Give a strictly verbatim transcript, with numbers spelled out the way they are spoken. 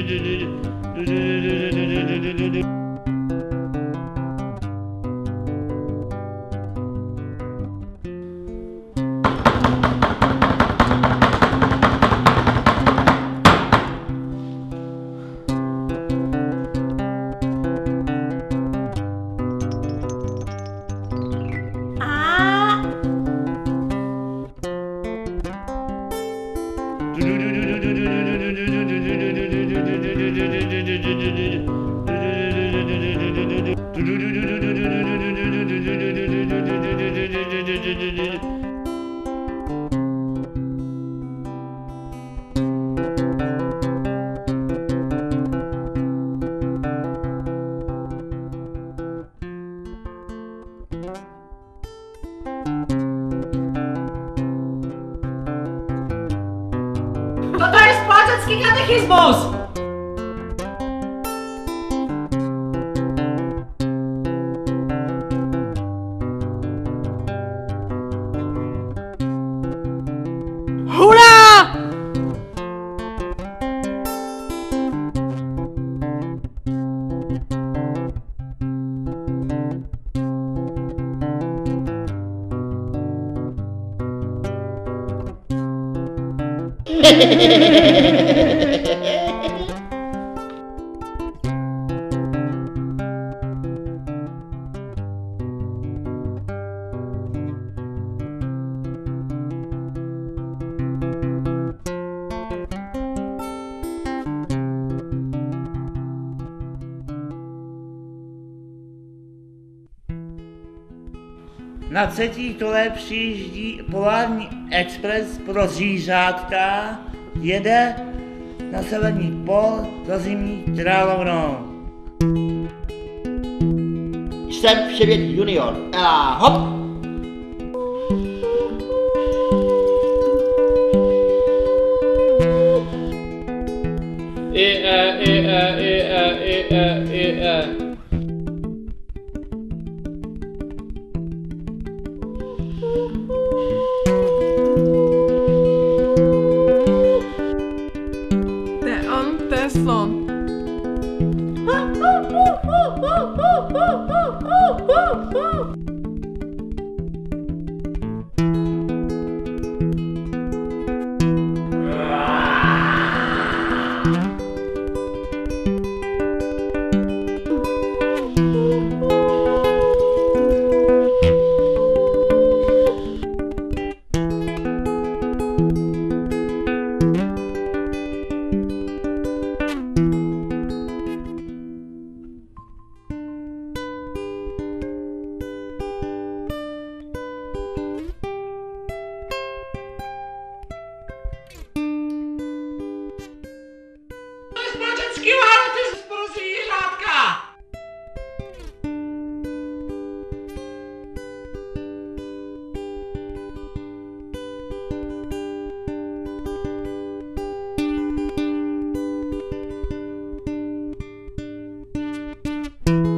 Toto je společenský katechismus! Hurá! Na třetí kole přijíždí Polární expres pro zvířátka, jede na severní pol za zimní královnou. Jsem Svět junior, a hop! I, e, i, e, i, e, i, e, i, e. To je on, to je slon. Společenský vánoce pro zvířátka! Thank you.